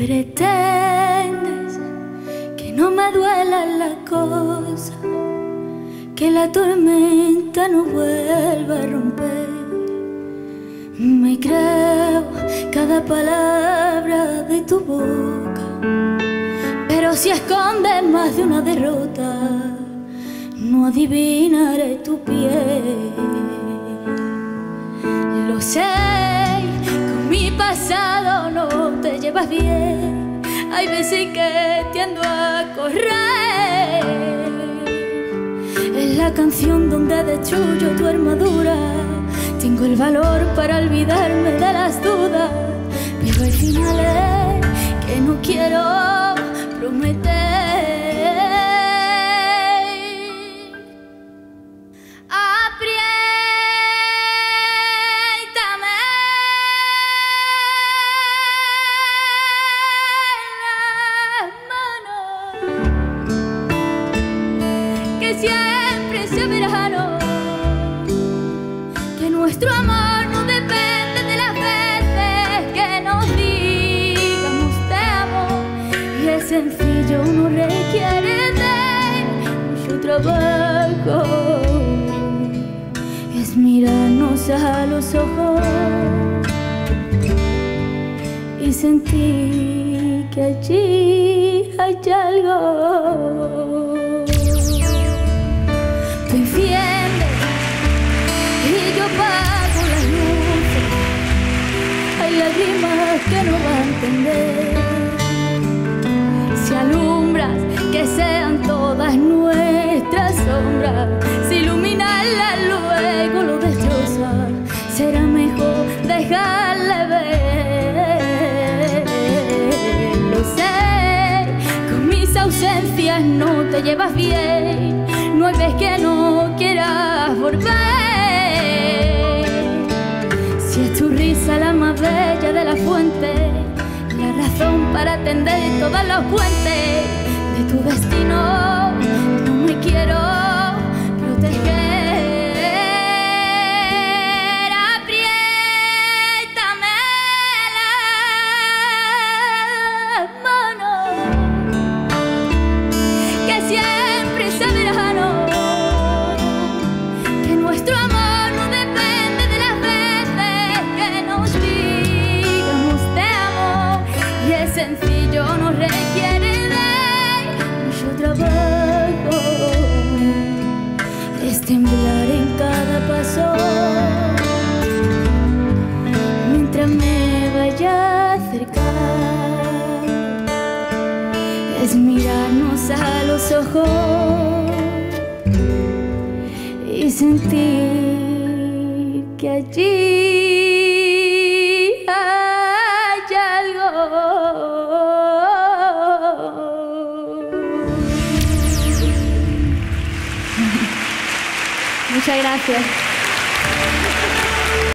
Pretendes que no me duela la cosa, que la tormenta no vuelva a romper. Me creo cada palabra de tu boca, pero si escondes más de una derrota, no adivinaré tu piel. Lo sé, con mi pasado no te llevas bien. Hay veces que tiendo a correr. Es la canción donde destruyo tu armadura. Tengo el valor para olvidarme de las dudas, pero hay finales que no quiero prometer. Siempre sea verano, que nuestro amor no depende de las veces que nos digamos te amo, y es sencillo, no requiere de mucho trabajo, es mirarnos a los ojos y sentir que allí hay algo. Tú enciendes y yo apago las luces. Hay lágrimas que no van a entender. Si alumbras, que sean todas nuestras sombras. Si iluminarlas luego lo destroza, será mejor dejarla ver. Lo sé, con mis ausencias no te llevas bien. No hay vez que no quieras volver. Si es tu risa la más bella de la fuente, la razón para tender todos los puentes de tu destino, no me quiero proteger. Apriétame las manos, que siempre se verano. Sencillo, no requiere de mucho trabajo, es temblar en cada paso mientras me vaya a acercar, es mirarnos a los ojos y sentir que allí muchas gracias.